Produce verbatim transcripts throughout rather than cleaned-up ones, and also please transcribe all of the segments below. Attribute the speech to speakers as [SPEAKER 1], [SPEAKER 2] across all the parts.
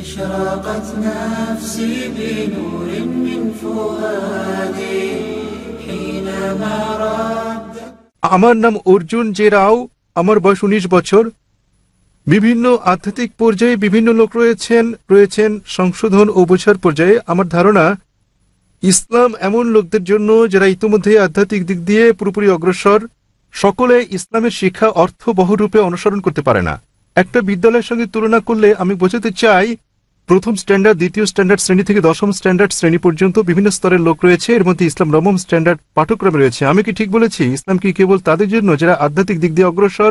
[SPEAKER 1] أشرقت نفسي بنور من فؤادي حينما رد
[SPEAKER 2] আমার নাম অর্জুন জে রাও, আমার বয়স উনিশ বছর। বিভিন্ন আধ্যাত্মিক পর্যায়ে বিভিন্ন লোক রয়েছেন রয়েছেন সংশোধন ও বোঝার পর্যায়ে। আমার ধারণা ইসলাম এমন লোকদের জন্য যারা ইতিমধ্যে আধ্যাত্মিক দিক দিয়ে পুরোপুরি অগ্রসর। সকলে ইসলামের শিক্ষা অর্থবহরূপে অনুসরণ করতে পারে না। একটা বিদ্যালয়ের সঙ্গে তুলনা করলে আমি বোঝাতে চাই, প্রথম স্ট্যান্ডার্ড, দ্বিতীয় স্ট্যান্ডার্ড শ্রেণী থেকে দশম স্ট্যান্ডার্ড শ্রেণী পর্যন্ত বিভিন্ন স্তরের লোক রয়েছে। এর মধ্যে ইসলাম নবম স্ট্যান্ডার্ড পাঠ্যক্রমে রয়েছে। আমি কি ঠিক বলেছি? ইসলাম কি কেবল তাদের জন্য যারা আধ্যাত্মিক দিক দিয়ে অগ্রসর?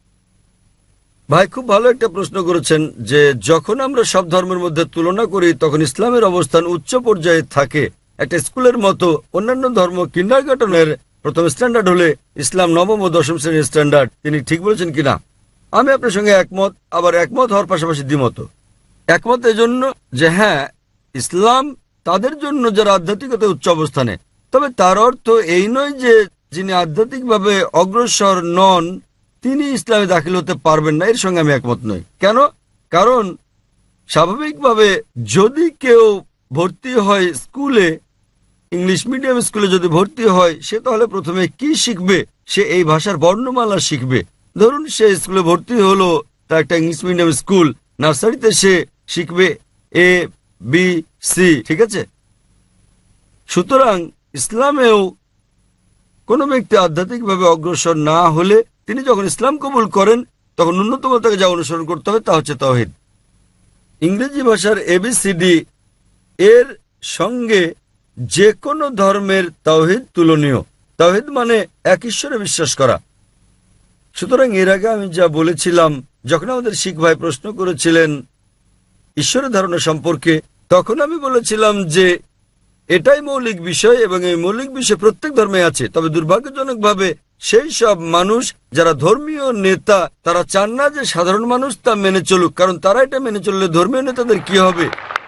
[SPEAKER 3] ভাই, খুব ভালো একটা প্রশ্ন করেছেন যে যখন আমরা সব ধর্মের মধ্যে তুলনা করি তখন ইসলামের অবস্থান উচ্চ পর্যায়ে থাকে। একটা স্কুলের মতো অন্যান্য ধর্ম কিন্ডারগার্টেনের প্রথম স্ট্যান্ডার্ড হলে ইসলাম নবম ও দশম শ্রেণীর স্ট্যান্ডার্ড। তিনি ঠিক বলেছেন কিনা আমি আপনার সঙ্গে একমত, আবার একমত হওয়ার পাশাপাশি দ্বিমত। একমত এজন্য যে হ্যাঁ, ইসলাম তাদের জন্য যারা আধ্যাত্মিকতায় উচ্চ অবস্থানে। তবে তার অর্থ এই নয় যে যিনি আধ্যাত্মিকভাবে অগ্রসর নন তিনি ইসলামে দাখিল হতে পারবেন না। এর সঙ্গে আমি একমত নই। কেন? কারণ স্বাভাবিকভাবে যদি কেউ ভর্তি হয় স্কুলে, ইংলিশ মিডিয়াম স্কুলে যদি ভর্তি হয়, সে তাহলে প্রথমে কি শিখবে? সে এই ভাষার বর্ণমালা শিখবে। ধরুন সে স্কুলে ভর্তি হলো, তা একটা ইংলিশ মিডিয়াম স্কুল, নার্সারিতে সে শিখবে এ বি সি, ঠিক আছে? সুতরাং ইসলামেও কোনো ব্যক্তি আধ্যাত্মিকভাবে অগ্রসর না হলে তিনি যখন ইসলাম কবুল করেন তখন ন্যূনতম তাকে যা অনুসরণ করতে হবে তা হচ্ছে তাওহীদ। ইংরেজি ভাষার এবিসিডি এর সঙ্গে যে কোনো ধর্মের তাওহীদ তুলনীয়। তাওহীদ মানে এক ঈশ্বরে বিশ্বাস করা। সুতরাং এর আগে আমি যা বলেছিলাম, যখন আমাদের শিখ ভাই প্রশ্ন করেছিলেন ঈশ্বরের ধারণা সম্পর্কে, তখন আমি বলেছিলাম যে এটাই মৌলিক বিষয় এবং এই মৌলিক বিষয় প্রত্যেক ধর্মে আছে। তবে দুর্ভাগ্যজনকভাবে সেই সব মানুষ যারা ধর্মীয় নেতা তারা চান না যে সাধারণ মানুষ তা মেনে চলুক, কারণ তারা এটা মেনে চললে ধর্মীয় নেতাদের কি হবে?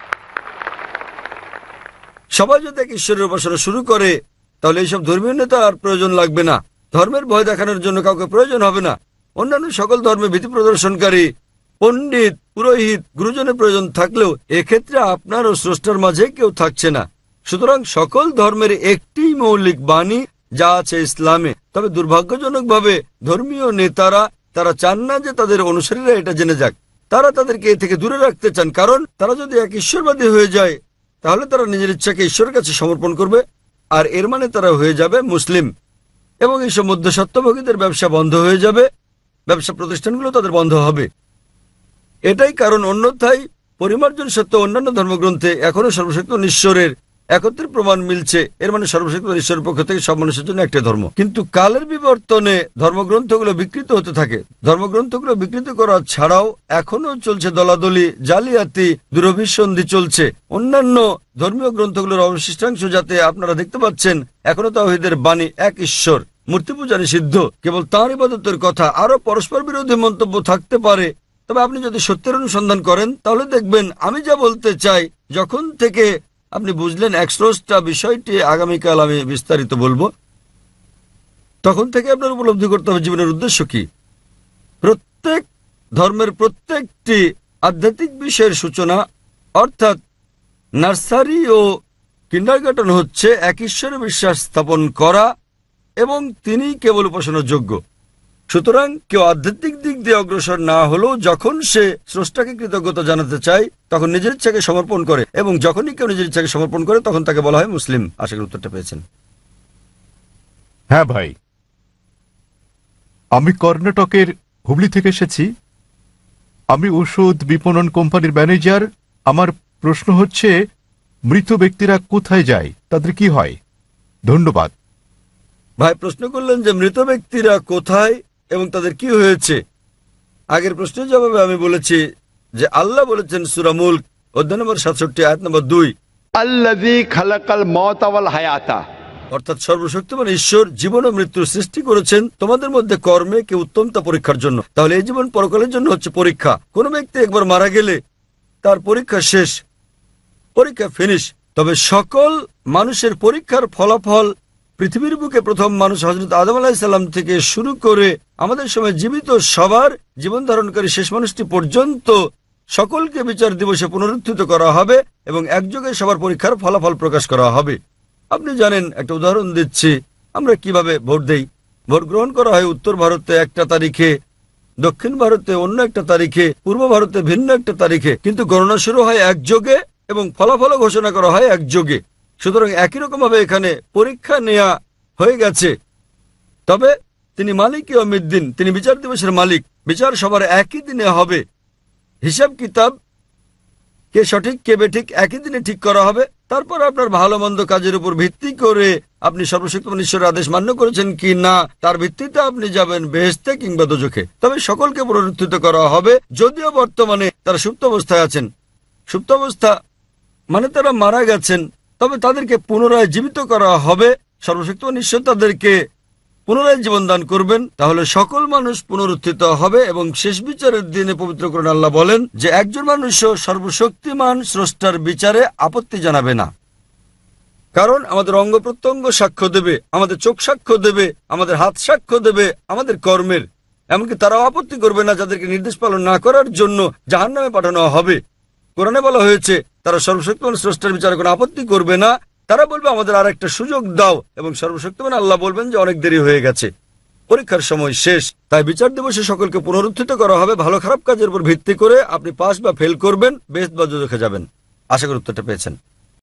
[SPEAKER 3] সবাই যদি এক ঈশ্বরের উপাসনা শুরু করে তাহলে এইসব ধর্মীয় নেতা আর প্রয়োজন লাগবে না। ধর্মের ভয় দেখানোর জন্য কাউকে প্রয়োজন হবে না। অন্যান্য সকল ধর্মে ভীতি প্রদর্শনকারী পণ্ডিত, পুরোহিত, গুরুজনের প্রয়োজন থাকলেও এক্ষেত্রে আপনার ও স্রষ্টার মাঝে কেউ থাকছে না। সুতরাং সকল ধর্মের একটি মৌলিক বাণী যা আছে ইসলামে। তবে দুর্ভাগ্যজনকভাবে ধর্মীয় নেতারা তারা চান না যে তাদের অনুসারীরা এটা জেনে যাক। তারা তাদেরকে এ থেকে দূরে রাখতে চান, কারণ তারা যদি এক ঈশ্বরবাদী হয়ে যায় তাহলে তারা নিজের ইচ্ছাকে ঈশ্বরের কাছে সমর্পণ করবে, আর এর মানে তারা হয়ে যাবে মুসলিম। এবং এইসব মধ্যস্বত্বভোগীদের ব্যবসা বন্ধ হয়ে যাবে, ব্যবসা প্রতিষ্ঠানগুলো তাদের বন্ধ হবে। এটাই কারণ অন্যথায় পরিমার্জন সত্ত্বেও অন্যান্য ধর্মগ্রন্থে এখনো সর্বশক্তিমান ঈশ্বরের একত্রের প্রমাণ মিলছে। এর মানে সর্বশক্তিমান ঈশ্বরের পক্ষ থেকে সব মানুষের জন্য একটা ধর্ম। কিন্তু কালের বিবর্তনে ধর্মগ্রন্থগুলো বিকৃত হতে থাকে। ধর্মগ্রন্থগুলো বিকৃত করা ছাড়াও এখনো চলছে দলাদলি, জালিয়াতি, দুরভিসন্ধি চলছে। অন্যান্য ধর্মীয় গ্রন্থগুলোর অবশিষ্টাংশ যাতে আপনারা দেখতে পাচ্ছেন এখনো তাওহীদের বাণী এক ঈশ্বর, মূর্তি পূজা নিষিদ্ধ, কেবল তাঁর ইবাদতের কথা। আরো পরস্পর বিরোধী মন্তব্য থাকতে পারে, তবে আপনি যদি সত্যের অনুসন্ধান করেন তাহলে দেখবেন আমি যা বলতে চাই। যখন থেকে আপনি বুঝলেন এক স্রষ্টা বিষয়টি, আগামীকাল আমি বিস্তারিত বলবো, তখন থেকে আপনার উপলব্ধি করতে হবে জীবনের উদ্দেশ্য কি। প্রত্যেক ধর্মের প্রত্যেকটি আধ্যাত্মিক বিষয়ের সূচনা, অর্থাৎ নার্সারি ও কিন্ডারগার্টেন হচ্ছে এক ঈশ্বরে বিশ্বাস স্থাপন করা এবং তিনি কেবল উপাসনার যোগ্য। সুতরাং কেউ আধ্যাত্মিক দিক দিয়ে অগ্রসর না হলেও যখন সে স্রষ্টাকে কৃতজ্ঞতা জানাতে চায় তখন নিজের ইচ্ছাকে সমর্পণ করে, এবং যখনই কেউ নিজের ইচ্ছাকে সমর্পণ করে তখন তাকে বলা হয় মুসলিম। আশা করি উত্তরটা পেয়েছেন।
[SPEAKER 2] হ্যাঁ ভাই, আমি কর্ণাটকের হুবলি থেকে এসেছি। আমি ওষুধ বিপণন কোম্পানির ম্যানেজার। আমার প্রশ্ন হচ্ছে, মৃত ব্যক্তিরা কোথায় যায়, তাদের কি হয়? ধন্যবাদ।
[SPEAKER 3] ভাই প্রশ্ন করলেন যে মৃত ব্যক্তিরা কোথায় এবং তাদের কি হয়েছে। আগের প্রশ্নের জবাবে আমি বলেছি যে আল্লাহ বলেছেন সূরা মুলক অধ্যায় নম্বর সাতষট্টি আয়াত নম্বর দুই,
[SPEAKER 4] আল্লাযী খালাকাল মাউতা ওয়াল হায়াতা,
[SPEAKER 3] অর্থাৎ সর্বশক্তিমান ঈশ্বর জীবন ও মৃত্যুর সৃষ্টি করেছেন তোমাদের মধ্যে কর্মে কে উত্তম তা পরীক্ষার জন্য। তাহলে এই জীবন পরকালের জন্য হচ্ছে পরীক্ষা। কোনো ব্যক্তি একবার মারা গেলে তার পরীক্ষা শেষ, পরীক্ষা ফিনিশ। তবে সকল মানুষের পরীক্ষার ফলাফল পৃথিবীর বুকে প্রথম মানুষ হযরত আদম আলাইহিস সালাম থেকে শুরু করে আমাদের সময় জীবিত সবার জীবন ধারণকারী শেষ মানুষটি পর্যন্ত সকলকে বিচার দিবসে পুনরুত্থিত করা হবে এবং একযোগে সবার পরীক্ষার ফলাফল প্রকাশ করা হবে। আপনি জানেন, একটা উদাহরণ দিচ্ছি, আমরা কিভাবে ভোট দেই। ভোট গ্রহণ করা হয় উত্তর ভারতে একটা তারিখে, দক্ষিণ ভারতে অন্য একটা তারিখে, পূর্ব ভারতে ভিন্ন একটা তারিখে, কিন্তু গণনা শুরু হয় একযোগে এবং ফলাফল ঘোষণা করা হয় একযোগে। সুতরাং একই রকম ভাবে এখানে পরীক্ষা নেওয়া হয়ে গেছে। তবে তিনি মালিক ইয়াউমিদ্দিন, তিনি বিচার দিবসের মালিক। বিচার সবার একই দিনে হবে। হিসাব কিতাব কে সঠিক কে বেঠিক একই দিনে ঠিক করা হবে। তারপর আপনার ভালো মন্দ কাজের উপর ভিত্তি করে আপনি সর্বশক্তিমান ঈশ্বরের আদেশ মান্য করেছেন কি না, তার ভিত্তিতে আপনি যাবেন বেহেশতে কিংবা দোজখে। তবে সকলকে পুনরুত্থিত করা হবে, যদিও বর্তমানে তারা সুপ্ত অবস্থায় আছেন। সুপ্ত অবস্থা মানে তারা মারা গেছেন, তবে তাদেরকে পুনরায় জীবিত করা হবে। সর্বশক্তিমান ঈশ্বর তাদেরকে পুনরায় জীবন দান করবেন, তাহলে সকল মানুষ পুনরুত্থিত হবে। এবং শেষ বিচারের দিনে পবিত্র কোরআন আল্লাহ বলেন যে একজন মানুষও সর্বশক্তিমান স্রষ্টার বিচারে আপত্তি জানাবে না। কারণ আমাদের অঙ্গ প্রত্যঙ্গ সাক্ষ্য দেবে, আমাদের চোখ সাক্ষ্য দেবে, আমাদের হাত সাক্ষ্য দেবে আমাদের কর্মের। এমনকি তারাও আপত্তি করবে না যাদেরকে নির্দেশ পালন না করার জন্য জাহান্নামে পাঠানো হবে। কোরআনে বলা হয়েছে তারা সর্বশক্তিমান স্রষ্টার বিচারে কোনো আপত্তি করবে না। তারা বলবে আমাদের আর একটা সুযোগ দাও, এবং সর্বশক্তিমান আল্লাহ বলবেন যে অনেক দেরি হয়ে গেছে, পরীক্ষার সময় শেষ। তাই বিচার দিবসে সকলকে পুনরুত্থিত করা হবে ভালো খারাপ কাজের উপর ভিত্তি করে। আপনি পাস বা ফেল করবেন, বেহেশত বা দোজখে যাবেন। আশা করি উত্তরটা পেয়েছেন।